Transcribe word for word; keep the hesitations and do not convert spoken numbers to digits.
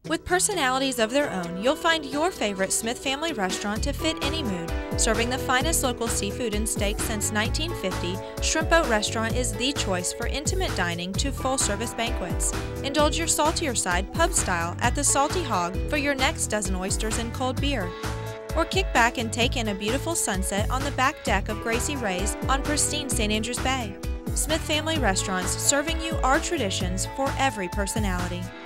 With personalities of their own, you'll find your favorite Smith family restaurant to fit any mood. Serving the finest local seafood and steaks since nineteen fifty, Shrimp Boat Restaurant is the choice for intimate dining to full-service banquets. Indulge your saltier side pub style at the Salty Hog for your next dozen oysters and cold beer. Or kick back and take in a beautiful sunset on the back deck of Gracie Ray's on pristine Saint Andrews Bay. Smith Family Restaurants, serving you our traditions for every personality.